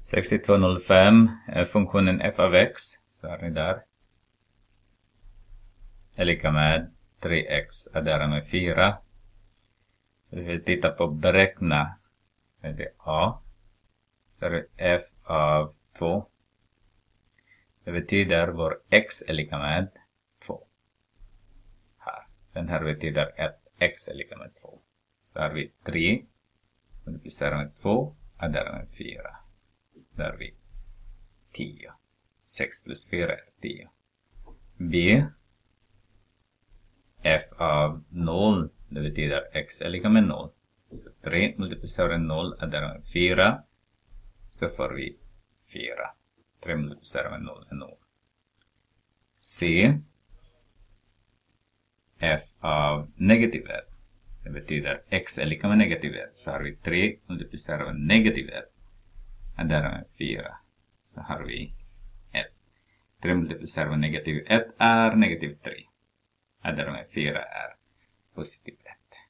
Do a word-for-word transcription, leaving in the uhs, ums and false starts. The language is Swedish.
sextiotvå noll fem är funktionen f av x, så är det där. Är lika med tre x adderar med fyra. Så vi vill titta på beräkna. Det är a. Så är det f av två. Det betyder vår x är lika med två. Här. Den här betyder att x är lika med två. Så har vi tre. Multiplicerar med två. Adderar med fyra. Där har vi tio. sex plus fyra är tio. B. F av noll. Det betyder x är lika med noll. Så tre multiplicerar med noll. Adderar med fyra. Så får vi fyra. tre multiplicerar med noll är noll. C. F av negativ ett. Det betyder x är lika med negativ ett. Så har vi tre multiplicerar med negativ ett. Och där är fyra. Så har vi ett. tre multiplicerar med negativ ett är negativ tre. Och där är fyra är positiv ett.